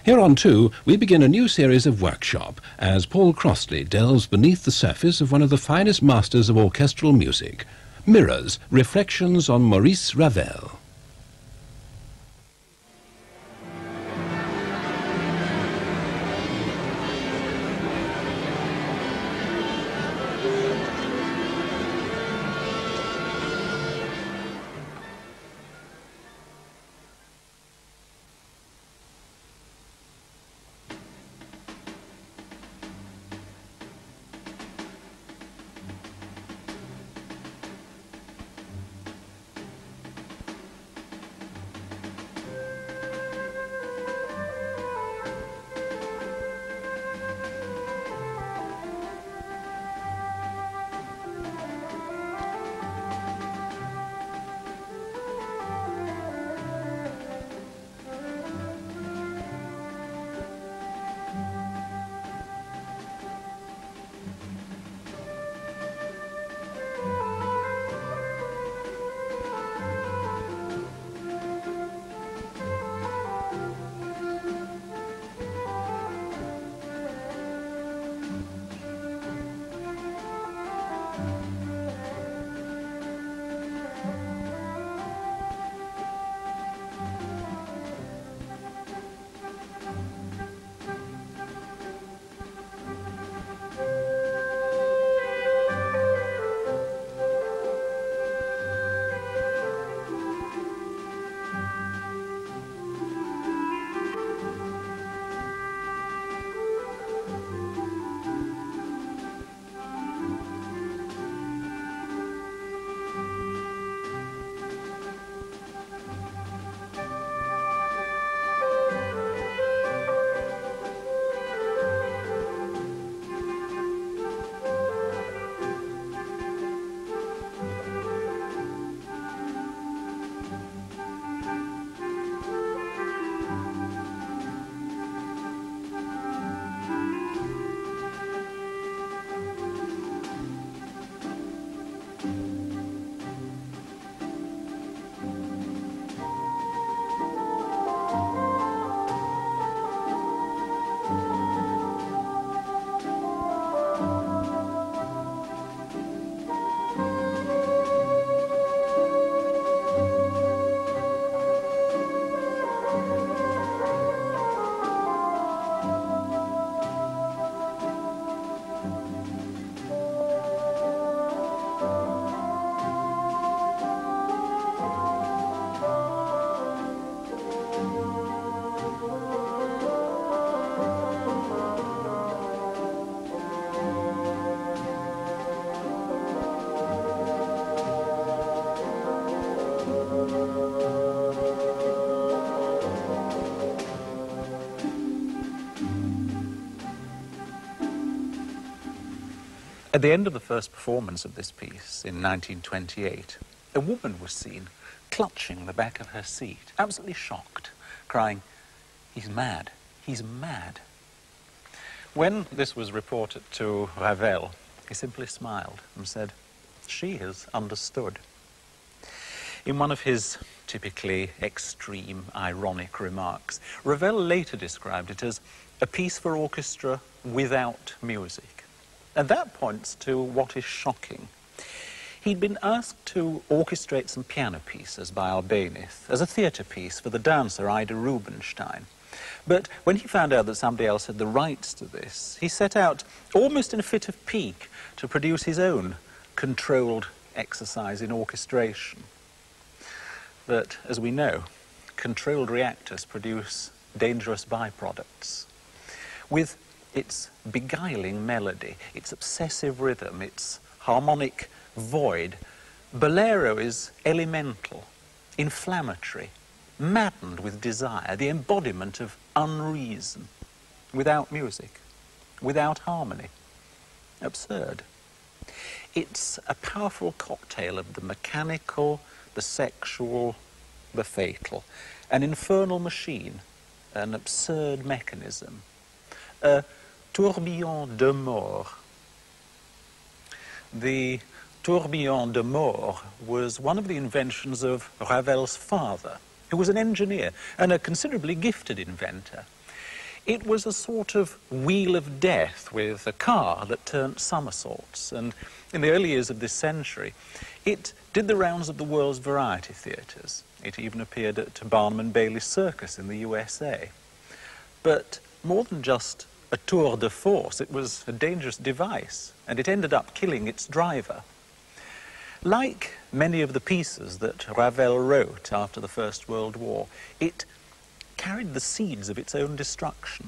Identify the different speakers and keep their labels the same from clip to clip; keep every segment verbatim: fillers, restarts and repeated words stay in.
Speaker 1: Here on Two, we begin a new series of workshop as Paul Crossley delves beneath the surface of one of the finest masters of orchestral music, Mirrors, Reflections on Maurice Ravel.
Speaker 2: At the end of the first performance of this piece in nineteen twenty-eight, a woman was seen clutching the back of her seat, absolutely shocked, crying, "He's mad, he's mad." When this was reported to Ravel, he simply smiled and said, "She has understood." In one of his typically extreme, ironic remarks, Ravel later described it as a piece for orchestra without music. And that points to what is shocking. He'd been asked to orchestrate some piano pieces by Albéniz as a theatre piece for the dancer Ida Rubinstein. But when he found out that somebody else had the rights to this, he set out, almost in a fit of pique, to produce his own controlled exercise in orchestration. But, as we know, controlled reactors produce dangerous byproducts. With its beguiling melody, its obsessive rhythm, its harmonic void, Bolero is elemental, inflammatory, maddened with desire, the embodiment of unreason, without music, without harmony. Absurd. It's a powerful cocktail of the mechanical, the sexual, the fatal, an infernal machine, an absurd mechanism, a tourbillon de mort. The tourbillon de mort was one of the inventions of Ravel's father, who was an engineer and a considerably gifted inventor. It was a sort of wheel of death with a car that turned somersaults, and in the early years of this century, it did the rounds of the world's variety theatres. It even appeared at Barnum and Bailey's Circus in the U S A. But more than just a tour de force, it was a dangerous device, and it ended up killing its driver. Like many of the pieces that Ravel wrote after the First World War, it carried the seeds of its own destruction.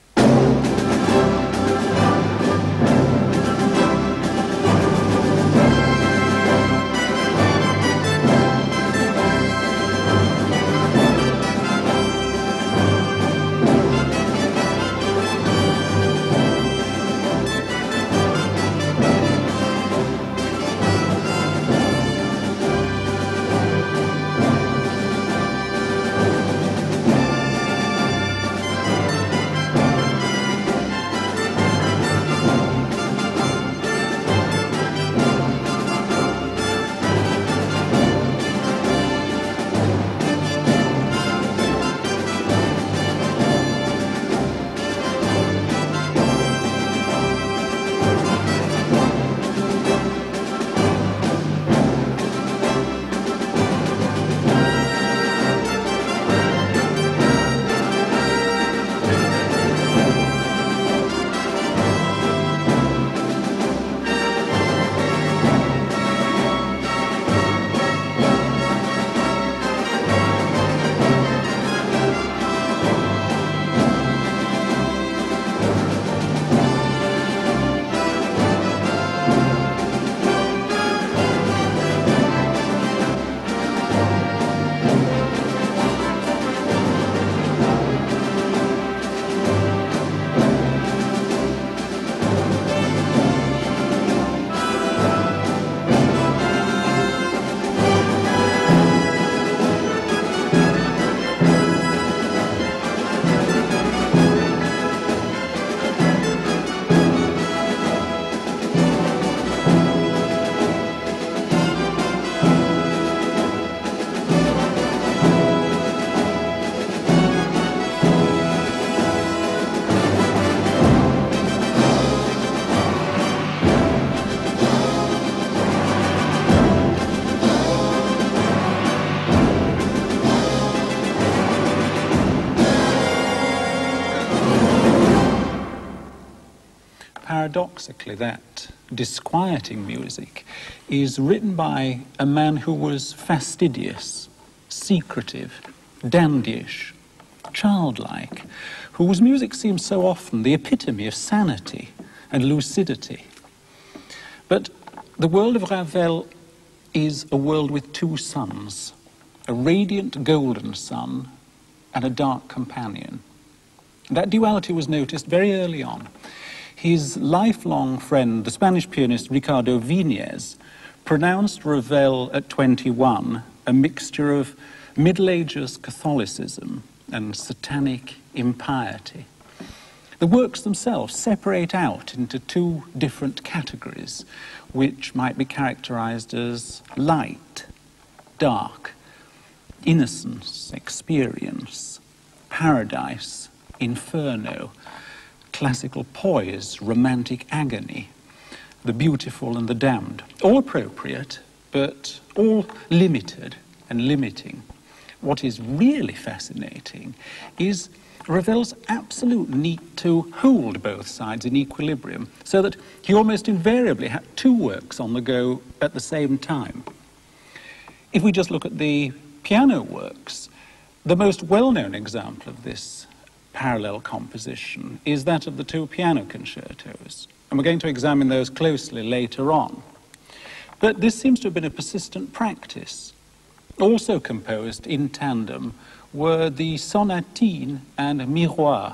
Speaker 2: Paradoxically, that disquieting music is written by a man who was fastidious, secretive, dandyish, childlike, whose music seems so often the epitome of sanity and lucidity. But the world of Ravel is a world with two suns, a radiant golden sun and a dark companion. That duality was noticed very early on. His lifelong friend, the Spanish pianist Ricardo Viñez, pronounced Ravel at twenty-one a mixture of Middle Ages Catholicism and satanic impiety. The works themselves separate out into two different categories, which might be characterized as light, dark, innocence, experience, paradise, inferno, classical poise, romantic agony, the beautiful and the damned. All appropriate, but all limited and limiting. What is really fascinating is Ravel's absolute need to hold both sides in equilibrium, so that he almost invariably had two works on the go at the same time. If we just look at the piano works, the most well-known example of this parallel composition is that of the two piano concertos, and we're going to examine those closely later on. But this seems to have been a persistent practice. Also composed in tandem were the sonatine and miroir.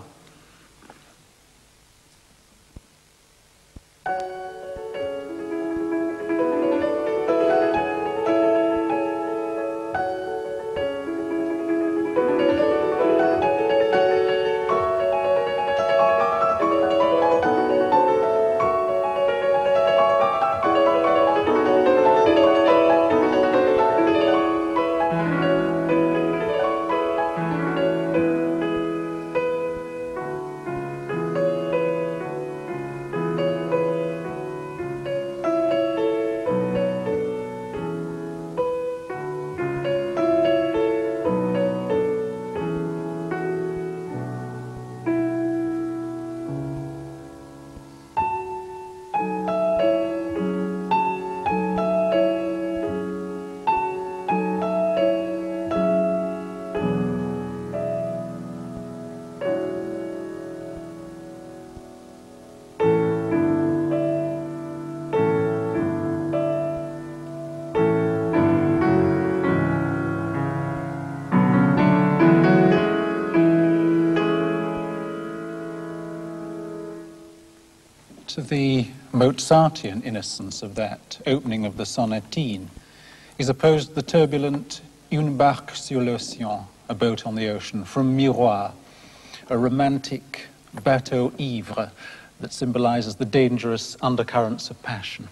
Speaker 2: the Mozartian innocence of that opening of the sonatine is opposed to the turbulent Une barque sur l'océan, a boat on the ocean, from Miroir, a romantic bateau ivre that symbolizes the dangerous undercurrents of passion.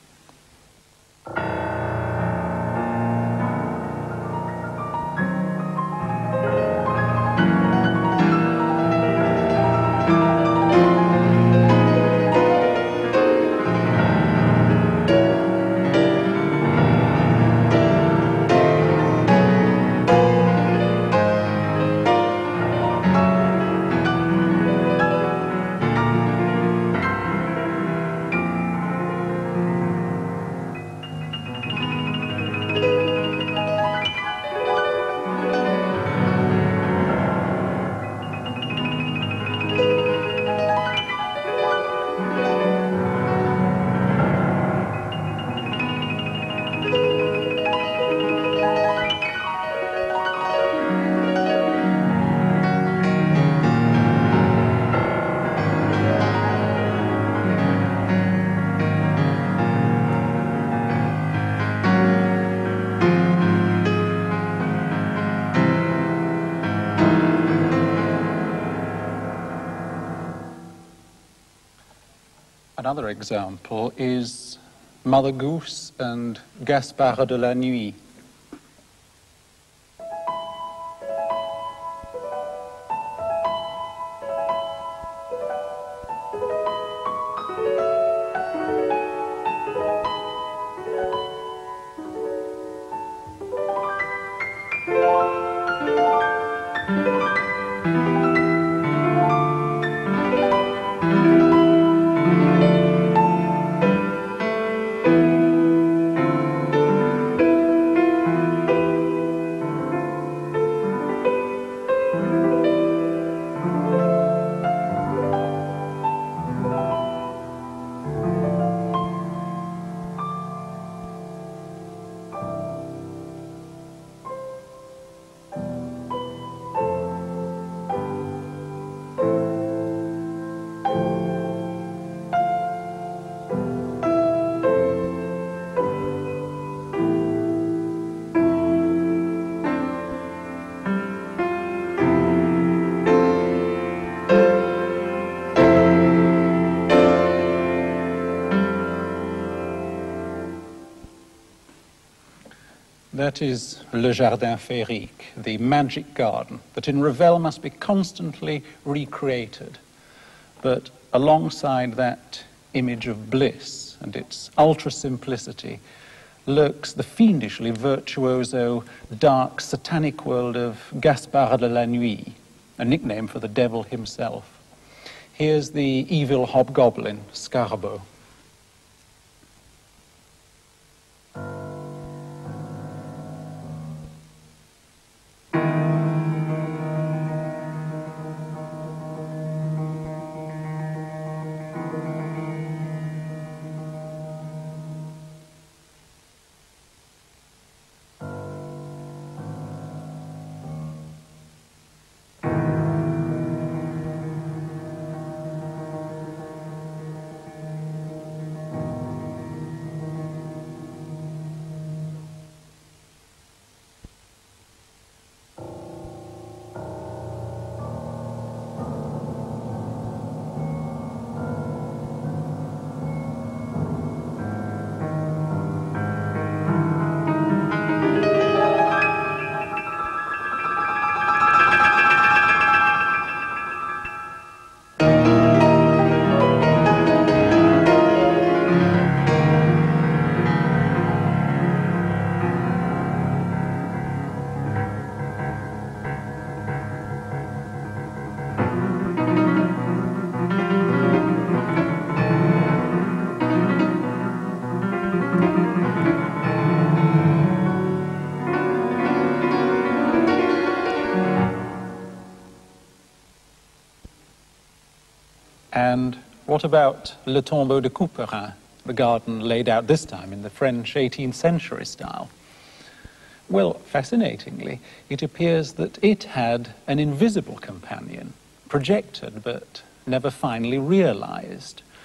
Speaker 2: Another example is Mother Goose and Gaspard de la Nuit. That is Le Jardin Féerique, the magic garden, that in Ravel must be constantly recreated. But alongside that image of bliss and its ultra-simplicity lurks the fiendishly virtuoso, dark, satanic world of Gaspard de la Nuit, a nickname for the devil himself. Here's the evil hobgoblin, Scarbeau. And what about Le Tombeau de Couperin, the garden laid out this time in the French eighteenth century style? Well, fascinatingly, it appears that it had an invisible companion, projected but never finally realized.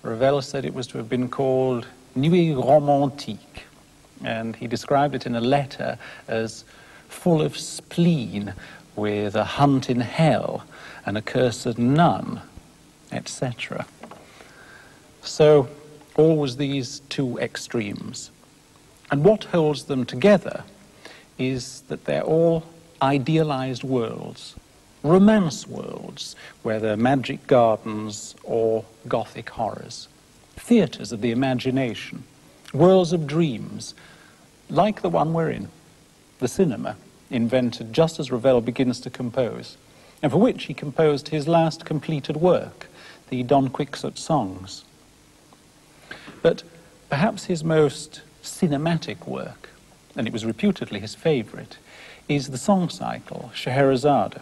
Speaker 2: Ravel said it was to have been called Nuit Romantique, and he described it in a letter as full of spleen, with a hunt in hell, an accursed nun, et cetera. So, always these two extremes. And what holds them together is that they're all idealized worlds, romance worlds, whether magic gardens or gothic horrors, theatres of the imagination, worlds of dreams, like the one we're in, the cinema, invented just as Ravel begins to compose, and for which he composed his last completed work, the Don Quixote songs. But perhaps his most cinematic work, and it was reputedly his favorite, is the song cycle, Scheherazade.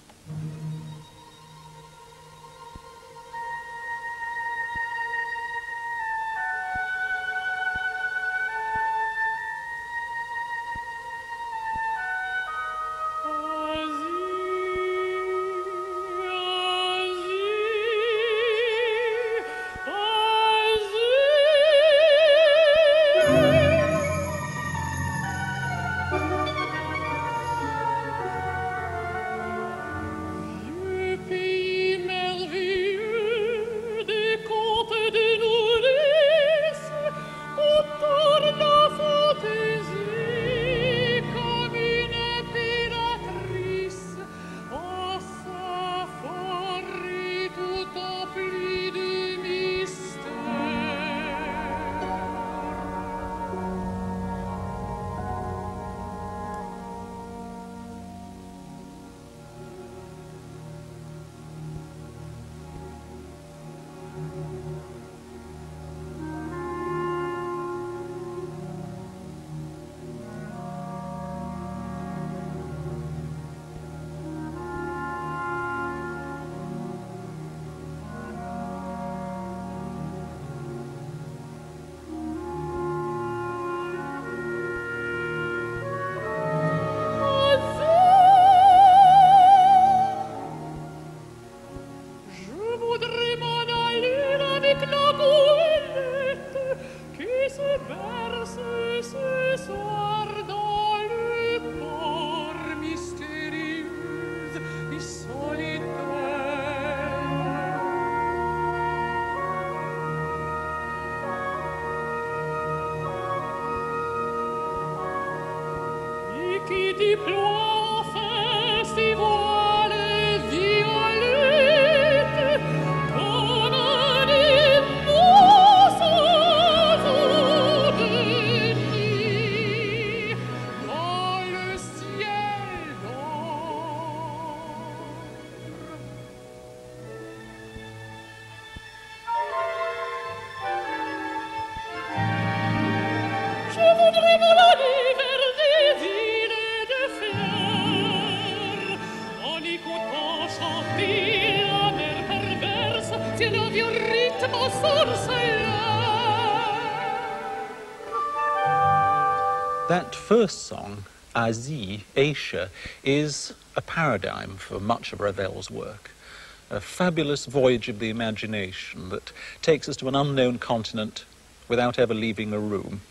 Speaker 2: That first song, Asie, Asia, is a paradigm for much of Ravel's work. A fabulous voyage of the imagination that takes us to an unknown continent without ever leaving a room.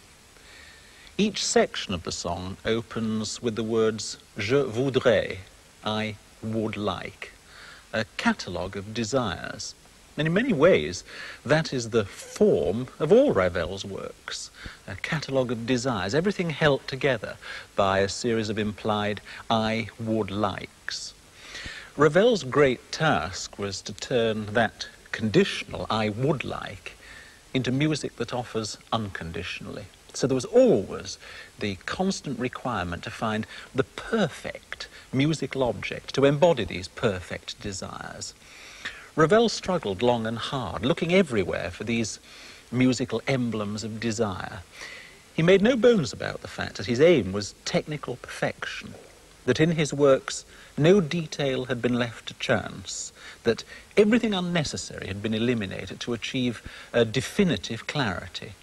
Speaker 2: Each section of the song opens with the words Je voudrais, I would like, a catalogue of desires. And in many ways, that is the form of all Ravel's works, a catalogue of desires, everything held together by a series of implied I would likes. Ravel's great task was to turn that conditional I would like into music that offers unconditionally. So there was always the constant requirement to find the perfect musical object, to embody these perfect desires. Ravel struggled long and hard, looking everywhere for these musical emblems of desire. He made no bones about the fact that his aim was technical perfection, that in his works no detail had been left to chance, that everything unnecessary had been eliminated to achieve a definitive clarity.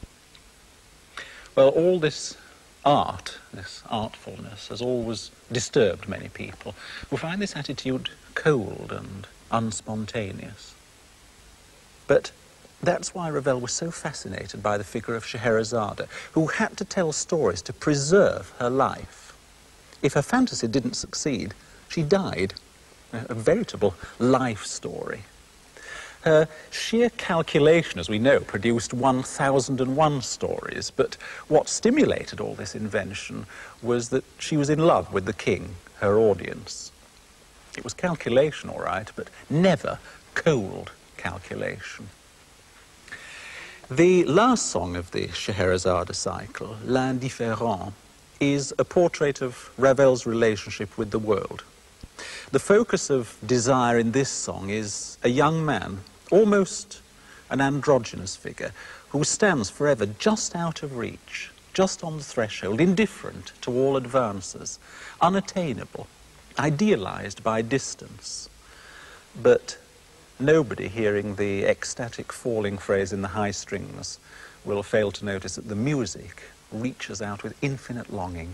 Speaker 2: Well, all this art, this artfulness, has always disturbed many people who find this attitude cold and unspontaneous. But That's why Ravel was so fascinated by the figure of Scheherazade, who had to tell stories to preserve her life. If her fantasy didn't succeed, she died. A veritable life story. Her sheer calculation, as we know, produced one thousand and one stories, but what stimulated all this invention was that she was in love with the king, her audience. It was calculation, all right, but never cold calculation. The last song of the Scheherazade cycle, L'Indifférent, is a portrait of Ravel's relationship with the world. The focus of desire in this song is a young man, almost an androgynous figure, who stands forever just out of reach, just on the threshold, indifferent to all advances, unattainable, idealized by distance. But nobody hearing the ecstatic falling phrase in the high strings will fail to notice that the music reaches out with infinite longing.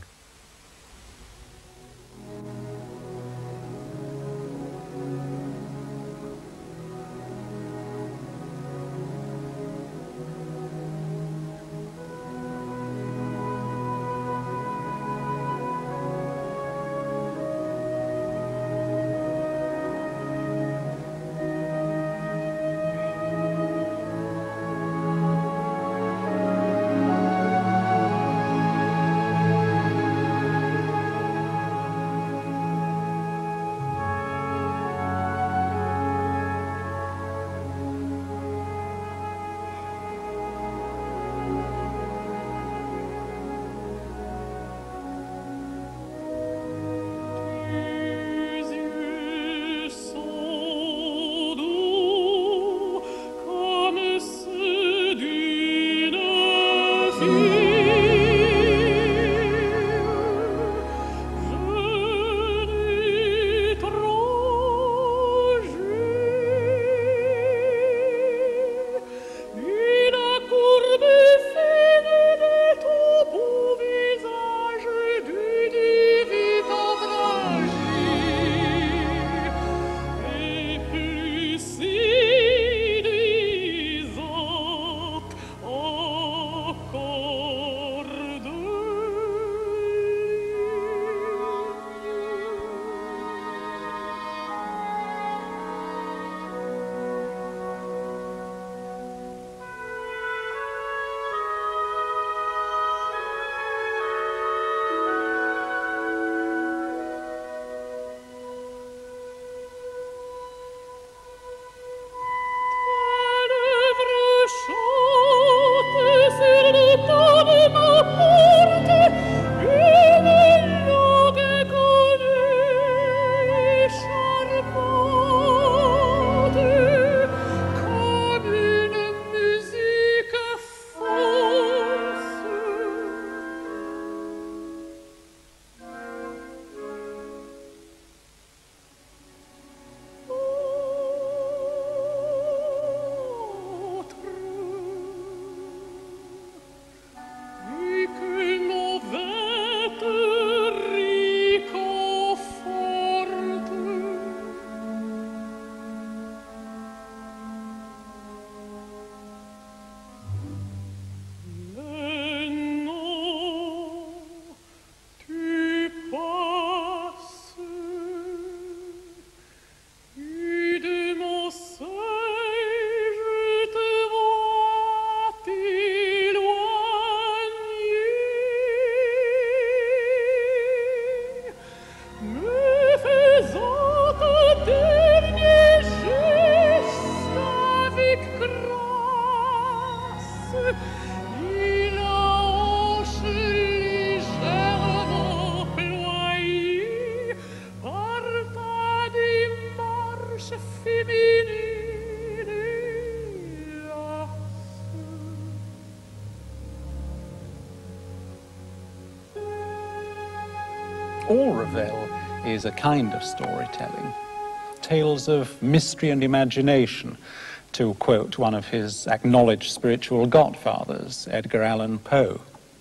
Speaker 2: All Ravel is a kind of storytelling, tales of mystery and imagination, to quote one of his acknowledged spiritual godfathers, Edgar Allan Poe.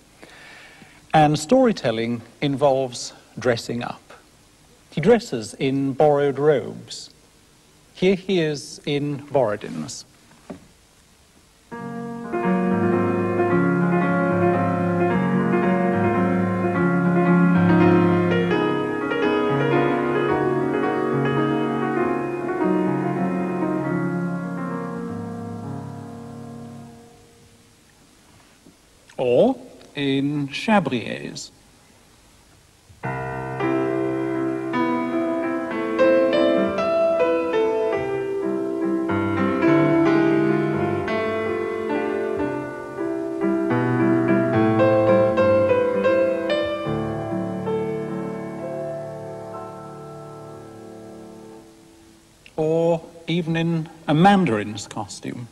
Speaker 2: And storytelling involves dressing up. He dresses in borrowed robes. Here he is in Borodin's. or in Chabrier's. Or even in a mandarin's costume.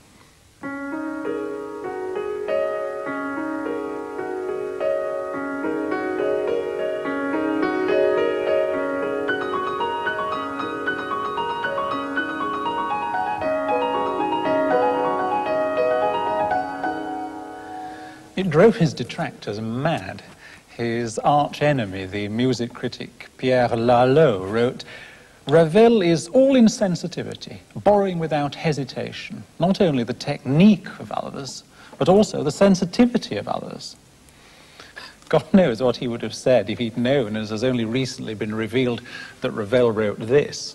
Speaker 2: It drove his detractors mad. His arch-enemy, the music critic Pierre Lalo, wrote, "Ravel is all insensitivity, borrowing without hesitation, not only the technique of others, but also the sensitivity of others." God knows what he would have said if he'd known, as has only recently been revealed, that Ravel wrote this.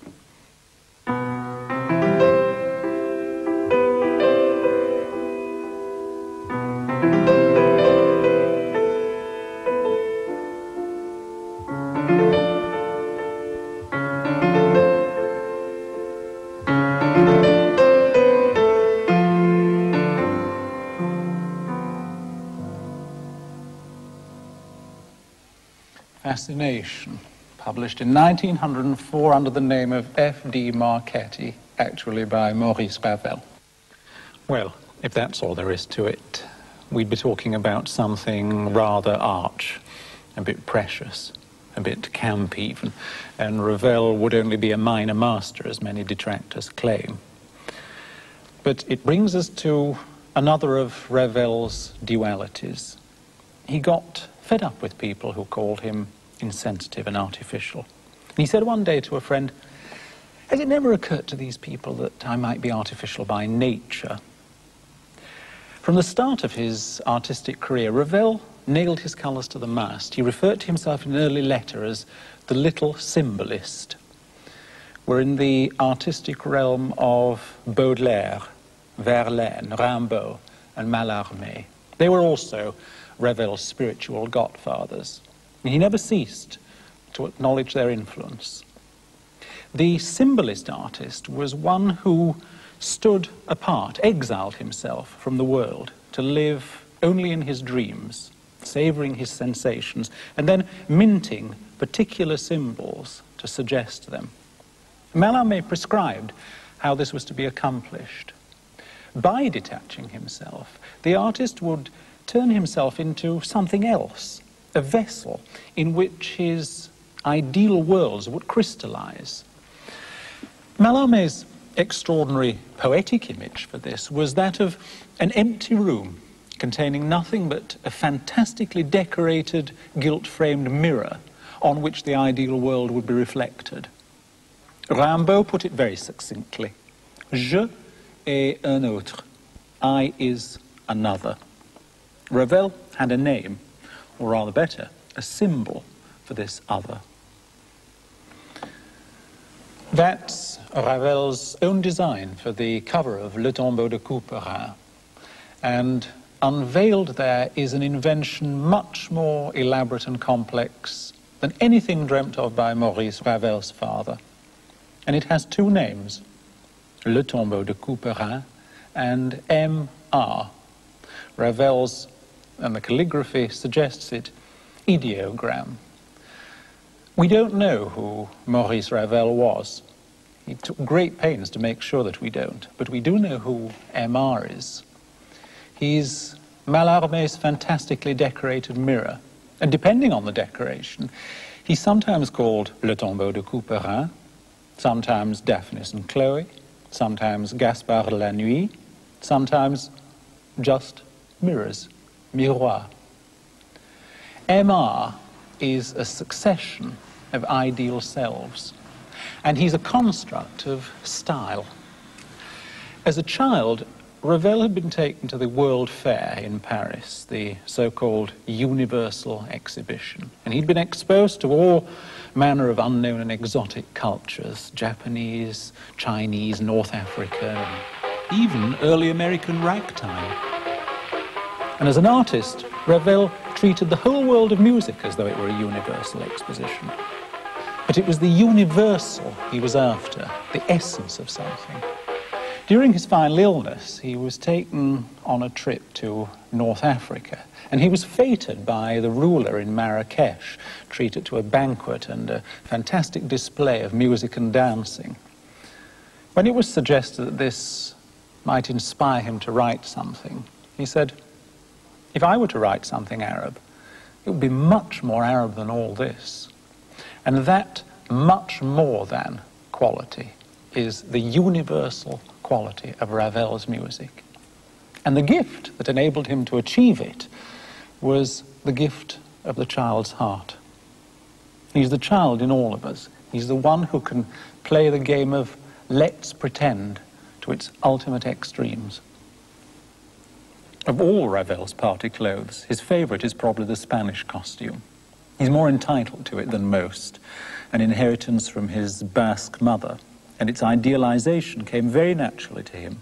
Speaker 2: Fascination, published in nineteen oh four under the name of F D Marchetti, actually by Maurice Ravel. Well, if that's all there is to it, we'd be talking about something rather arch, a bit precious, a bit camp even, and Ravel would only be a minor master, as many detractors claim. But it brings us to another of Ravel's dualities. He got fed up with people who called him insensitive and artificial. And he said one day to a friend, "Has it never occurred to these people that I might be artificial by nature?" From the start of his artistic career, Ravel nailed his colours to the mast. He referred to himself in an early letter as the little symbolist. We're in the artistic realm of Baudelaire, Verlaine, Rimbaud, and Mallarmé. They were also Ravel's spiritual godfathers. And he never ceased to acknowledge their influence. The symbolist artist was one who stood apart, exiled himself from the world to live only in his dreams, savouring his sensations, and then minting particular symbols to suggest them. Mallarmé prescribed how this was to be accomplished. By detaching himself, the artist would turn himself into something else, a vessel in which his ideal worlds would crystallize. Mallarmé's extraordinary poetic image for this was that of an empty room containing nothing but a fantastically decorated gilt-framed mirror on which the ideal world would be reflected. Rimbaud put it very succinctly. Je est un autre. I is another. Ravel had a name, or rather better, a symbol for this other. That's Ravel's own design for the cover of Le Tombeau de Couperin, and unveiled there is an invention much more elaborate and complex than anything dreamt of by Maurice, Ravel's father. And it has two names, Le Tombeau de Couperin and M R. Ravel's, and the calligraphy suggests it, ideogram. We don't know who Maurice Ravel was. He took great pains to make sure that we don't, but we do know who M R is. He's Mallarmé's fantastically decorated mirror, and depending on the decoration, he's sometimes called Le Tombeau de Couperin, sometimes Daphnis and Chloe, sometimes Gaspard la Nuit, sometimes just mirrors, miroir. M R is a succession of ideal selves, and he's a construct of style. As a child, Ravel had been taken to the World Fair in Paris, the so-called Universal Exhibition, and he'd been exposed to all manner of unknown and exotic cultures, Japanese, Chinese, North African, even early American ragtime. And as an artist, Ravel treated the whole world of music as though it were a universal exposition. But it was the universal he was after, the essence of something. During his final illness, he was taken on a trip to North Africa, and he was feted by the ruler in Marrakesh, treated to a banquet and a fantastic display of music and dancing. When it was suggested that this might inspire him to write something, he said, "If I were to write something Arab, it would be much more Arab than all this." And that much more than quality is the universal quality of Ravel's music. And the gift that enabled him to achieve it was the gift of the child's heart. He's the child in all of us. He's the one who can play the game of let's pretend to its ultimate extremes. Of all Ravel's party clothes, his favorite is probably the Spanish costume. He's more entitled to it than most, an inheritance from his Basque mother, and its idealization came very naturally to him.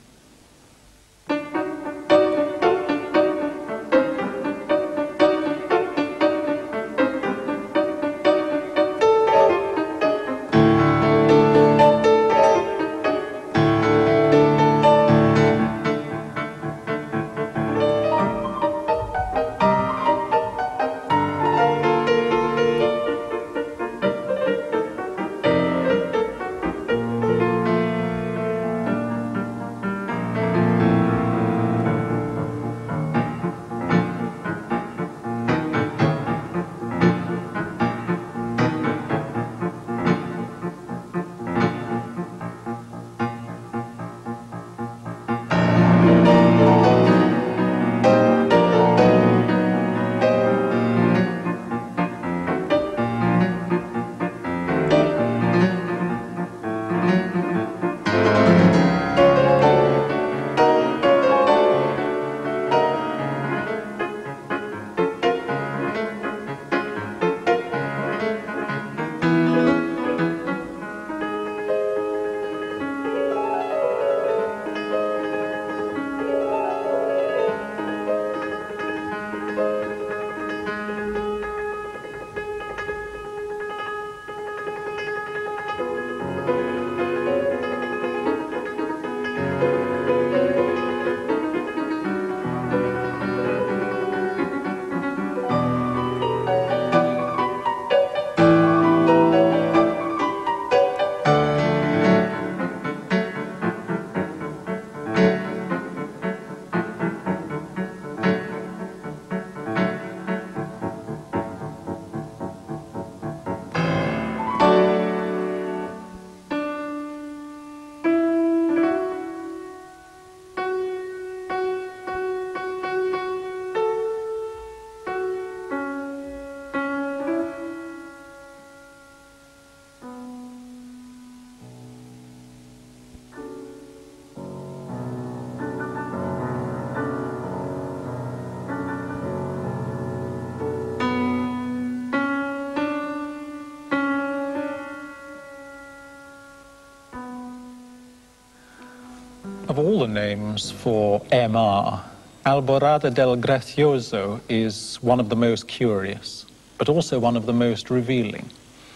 Speaker 2: Of all the names for M R, Alborada del Gracioso is one of the most curious, but also one of the most revealing.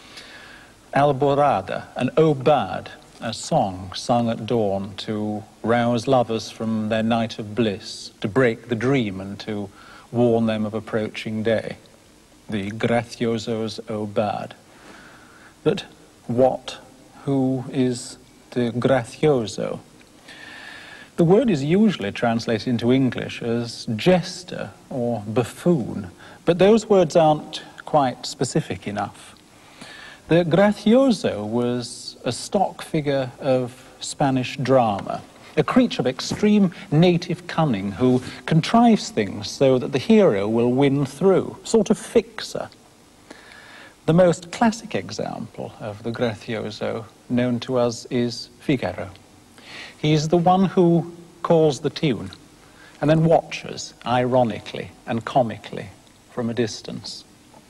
Speaker 2: Alborada, an obad, a song sung at dawn to rouse lovers from their night of bliss, to break the dream and to warn them of approaching day. The Gracioso's obad. But what, who is the Gracioso? The word is usually translated into English as jester or buffoon, but those words aren't quite specific enough. The Gracioso was a stock figure of Spanish drama, a creature of extreme native cunning who contrives things so that the hero will win through, sort of fixer. The most classic example of the Gracioso known to us is Figaro. He's the one who calls the tune and then watches, ironically and comically, from a distance.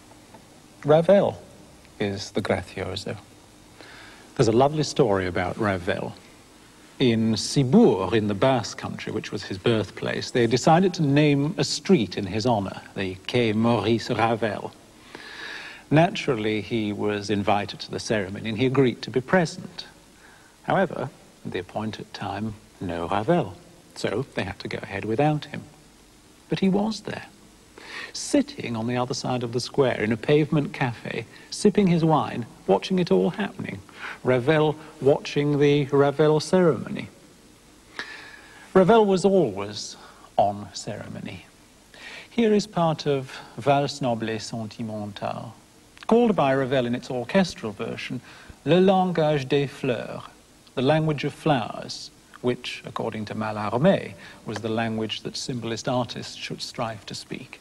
Speaker 2: Ravel is the Gracioso. There's a lovely story about Ravel. in Cibourg, in the Basque country, which was his birthplace, they decided to name a street in his honor, the Quai Maurice Ravel. Naturally, he was invited to the ceremony and he agreed to be present. However, at the appointed time, no Ravel, so they had to go ahead without him. But he was there, sitting on the other side of the square in a pavement cafe, sipping his wine, watching it all happening. Ravel watching the Ravel ceremony. Ravel was always on ceremony. Here is part of Valse Noble et Sentimentale, called by Ravel in its orchestral version, Le langage des fleurs, the language of flowers, which, according to Mallarmé, was the language that symbolist artists should strive to speak.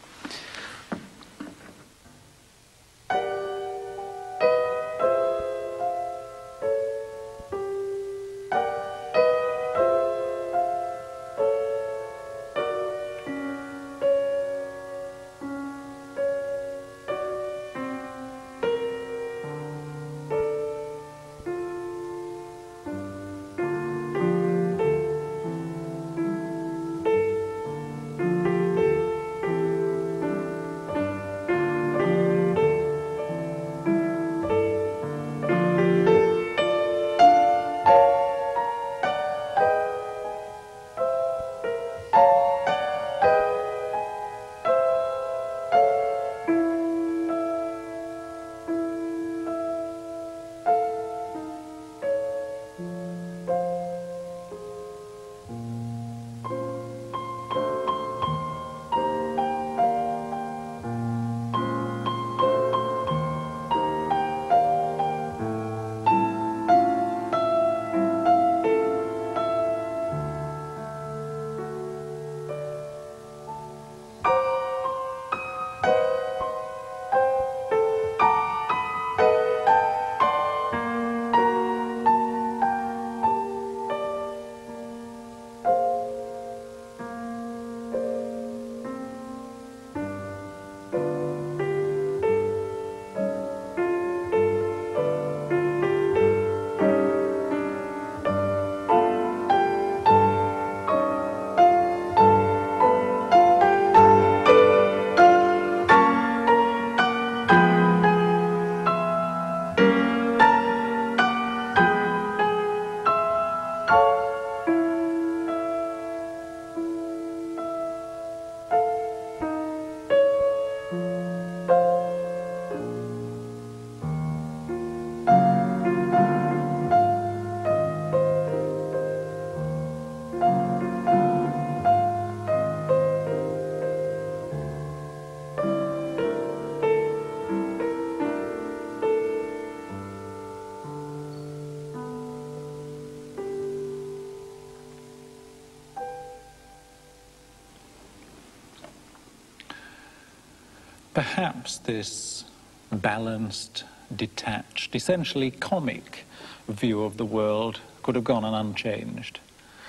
Speaker 2: Perhaps this balanced, detached, essentially comic view of the world could have gone on unchanged.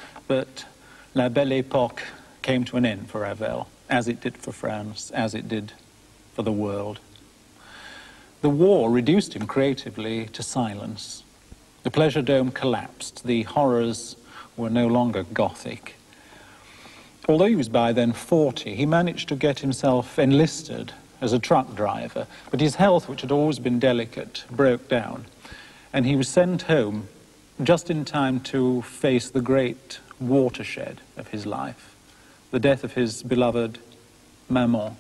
Speaker 2: But La Belle Époque came to an end for Ravel, as it did for France, as it did for the world. The war reduced him creatively to silence. The Pleasure Dome collapsed. The horrors were no longer Gothic. Although he was by then forty, he managed to get himself enlisted as a truck driver, but his health, which had always been delicate, broke down, and he was sent home just in time to face the great watershed of his life, the death of his beloved Maman.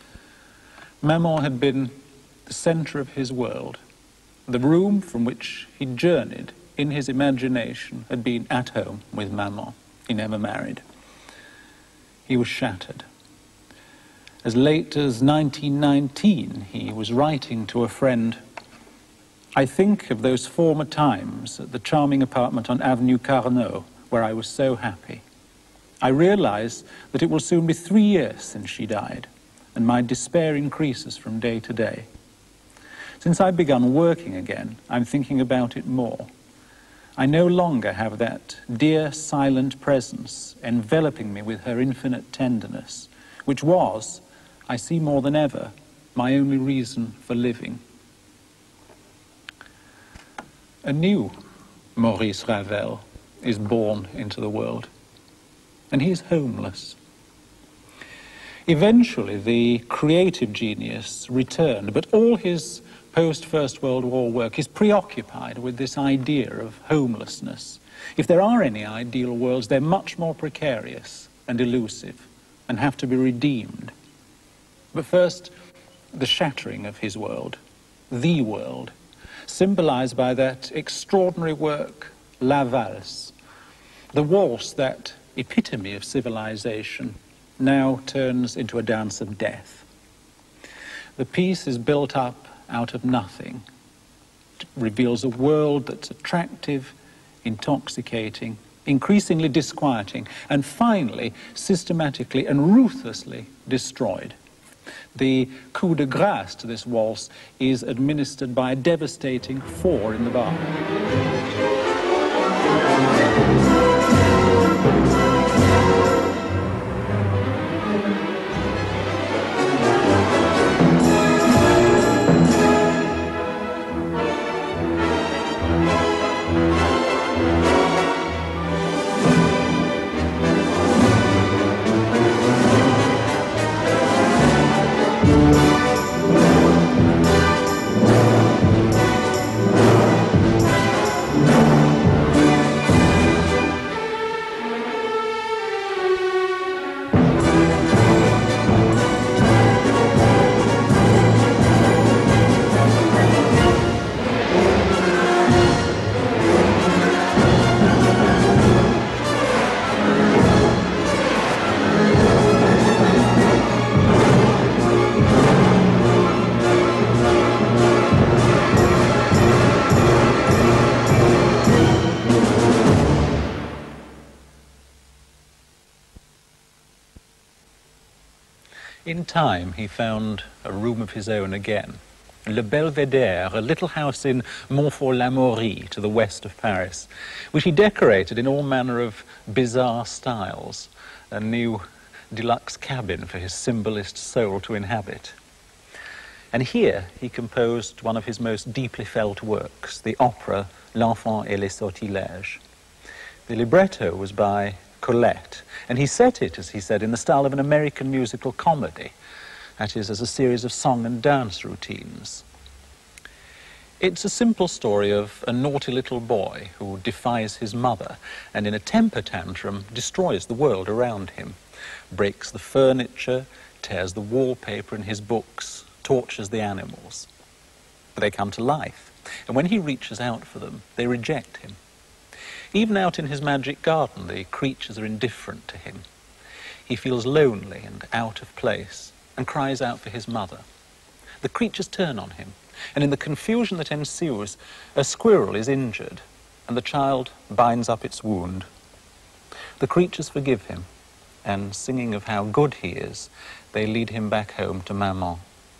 Speaker 2: Maman had been the center of his world. The room from which he journeyed in his imagination had been at home with Maman. He never married. He was shattered. As late as nineteen nineteen, he was writing to a friend, "I think of those former times at the charming apartment on Avenue Carnot, where I was so happy. I realize that it will soon be three years since she died, and my despair increases from day to day. Since I've begun working again, I'm thinking about it more. I no longer have that dear, silent presence enveloping me with her infinite tenderness, which was, I see more than ever, my only reason for living." A new Maurice Ravel, is born into the world, and he's homeless. Eventually, the creative genius returned, but all his post-First World War work is preoccupied with this idea of homelessness. If there are any ideal worlds, they're much more precarious and elusive and have to be redeemed. But first, the shattering of his world, the world, symbolized by that extraordinary work, La Valse, the waltz, that epitome of civilization, now turns into a dance of death. The piece is built up out of nothing. It reveals a world that's attractive, intoxicating, increasingly disquieting, and finally, systematically and ruthlessly destroyed. The coup de grâce to this waltz is administered by a devastating four in the bar. In time, he found a room of his own again. Le Belvédère, a little house in Montfort-l'Amaury, to the west of Paris, which he decorated in all manner of bizarre styles, a new deluxe cabin for his symbolist soul to inhabit. And here he composed one of his most deeply felt works, the opera L'Enfant et les Sortilèges. The libretto was by Colette, and he set it, as he said, in the style of an American musical comedy, that is, as a series of song and dance routines. It's a simple story of a naughty little boy who defies his mother and in a temper tantrum destroys the world around him, breaks the furniture, tears the wallpaper in his books, tortures the animals. But they come to life, and when he reaches out for them, they reject him. Even out in his magic garden, the creatures are indifferent to him. He feels lonely and out of place and cries out for his mother. The creatures turn on him, and in the confusion that ensues, a squirrel is injured, and the child binds up its wound. The creatures forgive him, and singing of how good he is, they lead him back home to Maman.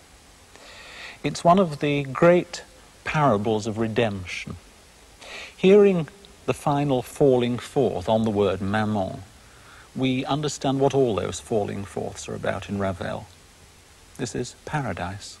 Speaker 2: It's one of the great parables of redemption. Hearing the final falling forth on the word Maman, we understand what all those falling forths are about in Ravel. This is paradise.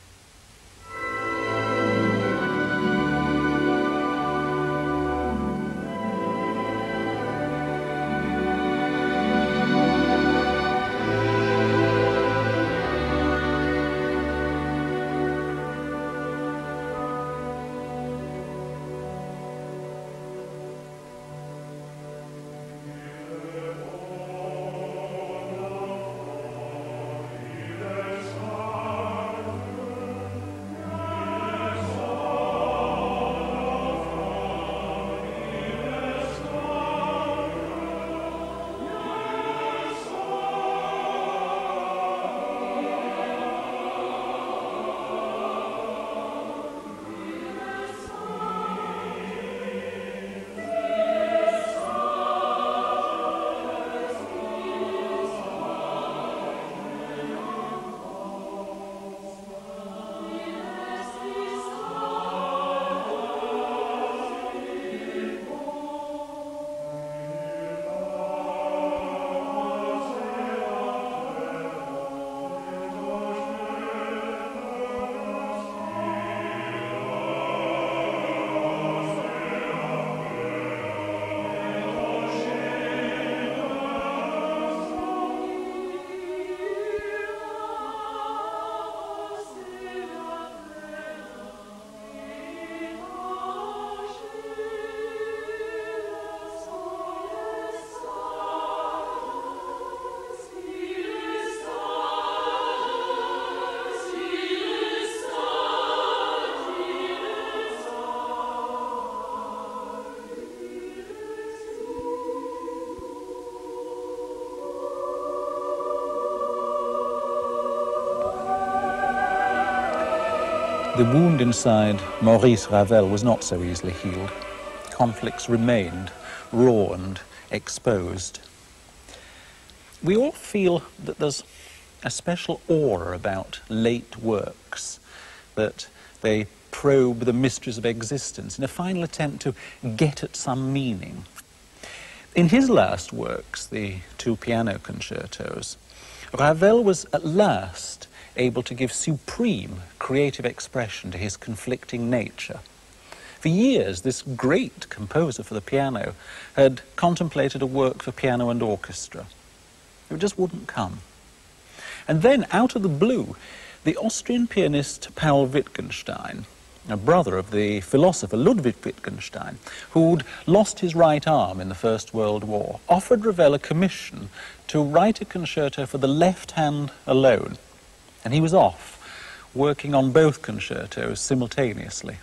Speaker 2: The wound inside Maurice Ravel was not so easily healed. Conflicts remained raw and exposed. We all feel that there's a special aura about late works, that they probe the mysteries of existence in a final attempt to get at some meaning. In his last works, the two piano concertos, Ravel was at last able to give supreme creative expression to his conflicting nature. For years, this great composer for the piano had contemplated a work for piano and orchestra. It just wouldn't come. And then, out of the blue, the Austrian pianist Paul Wittgenstein, a brother of the philosopher Ludwig Wittgenstein, who'd lost his right arm in the First World War, offered Ravel a commission to write a concerto for the left hand alone. And he was off, working on both concertos simultaneously.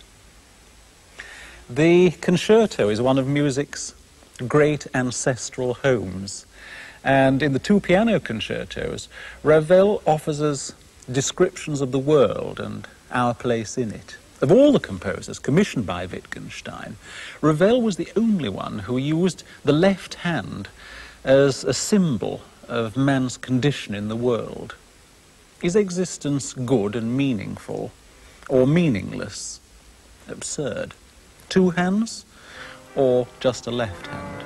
Speaker 2: The concerto is one of music's great ancestral homes. And in the two piano concertos, Ravel offers us descriptions of the world and our place in it. Of all the composers commissioned by Wittgenstein, Ravel was the only one who used the left hand as a symbol of man's condition in the world. Is existence good and meaningful, or meaningless, absurd? Two hands, or just a left hand?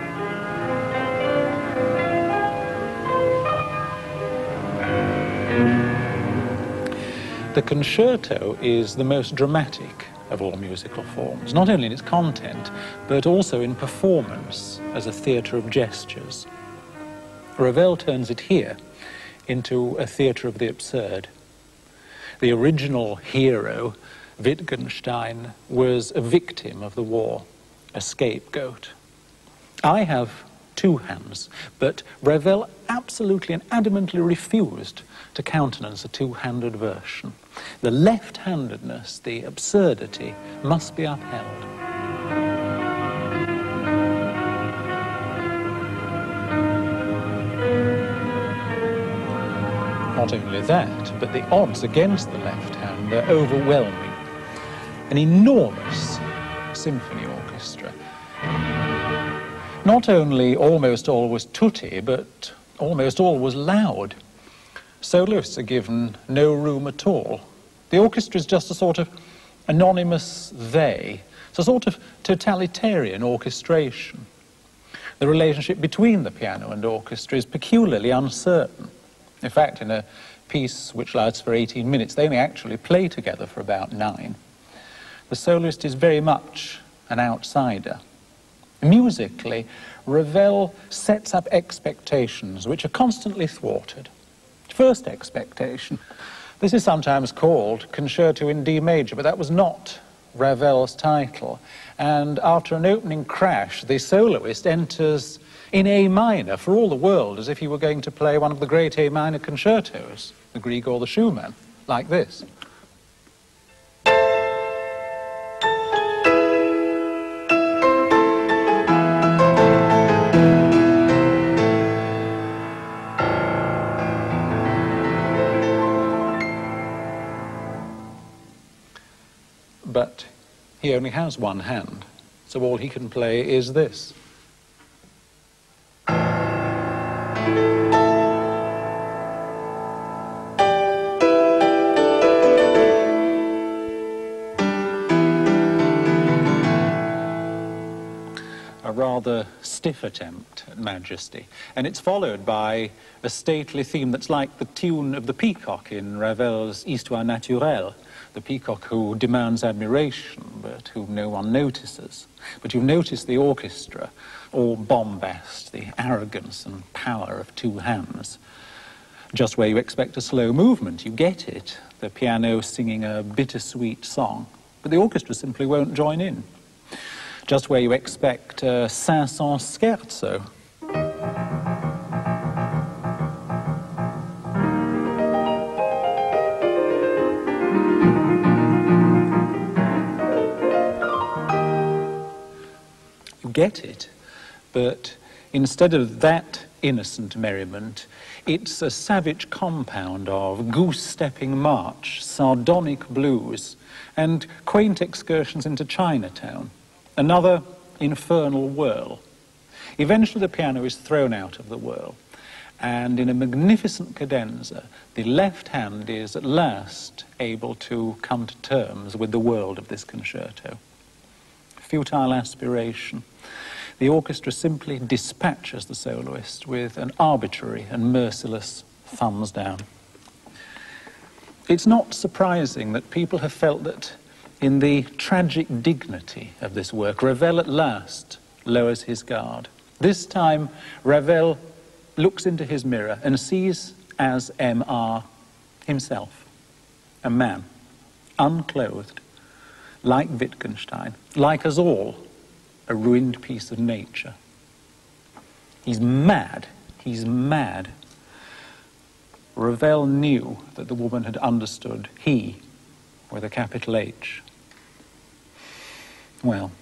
Speaker 2: The concerto is the most dramatic of all musical forms, not only in its content, but also in performance as a theatre of gestures. Ravel turns it here into a theatre of the absurd. The original hero, Wittgenstein, was a victim of the war, a scapegoat. I have two hands, but Ravel absolutely and adamantly refused to countenance a two-handed version. The left-handedness, the absurdity, must be upheld. Not only that, but the odds against the left hand are overwhelming. An enormous symphony orchestra. Not only almost all was tutti, but almost all was loud. Soloists are given no room at all. The orchestra is just a sort of anonymous they. It's a sort of totalitarian orchestration. The relationship between the piano and orchestra is peculiarly uncertain. In fact, in a piece which lasts for eighteen minutes, they only actually play together for about nine. The soloist is very much an outsider. Musically, Ravel sets up expectations which are constantly thwarted. First expectation. This is sometimes called Concerto in D major, but that was not Ravel's title. And after an opening crash, the soloist enters in A minor, for all the world as if he were going to play one of the great A minor concertos, the Grieg or the Schumann, like this. But he only has one hand, so all he can play is this. A rather stiff attempt at majesty, and it's followed by a stately theme that's like the tune of the peacock in Ravel's Histoire naturelle, the peacock who demands admiration but whom no one notices. But you notice the orchestra, all bombast, the arrogance and power of two hands. Just where you expect a slow movement, you get it, the piano singing a bittersweet song, but the orchestra simply won't join in. Just where you expect a Saint-Saëns scherzo, you get it, but instead of that innocent merriment. It's a savage compound of goose-stepping march, sardonic blues, and quaint excursions into Chinatown, another infernal whirl. Eventually the piano is thrown out of the whirl, and in a magnificent cadenza, the left hand is at last able to come to terms with the world of this concerto. Futile aspiration. The orchestra simply dispatches the soloist with an arbitrary and merciless thumbs down. It's not surprising that people have felt that in the tragic dignity of this work, Ravel at last lowers his guard. This time, Ravel looks into his mirror and sees as M R himself, a man, unclothed, like Wittgenstein, like us all, a ruined piece of nature. He's mad, he's mad. Ravel knew that the woman had understood he with a capital H. Well,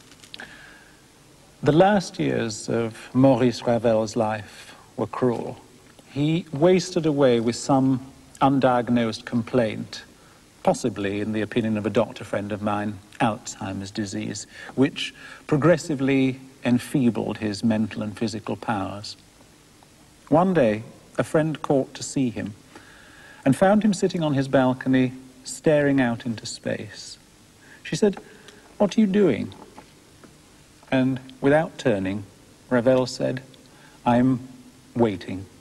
Speaker 2: the last years of Maurice Ravel's life were cruel. He wasted away with some undiagnosed complaint, possibly, in the opinion of a doctor friend of mine, Alzheimer's disease, which progressively enfeebled his mental and physical powers. One day, a friend called to see him and found him sitting on his balcony, staring out into space. She said, "What are you doing?" And without turning, Ravel said, "I'm waiting."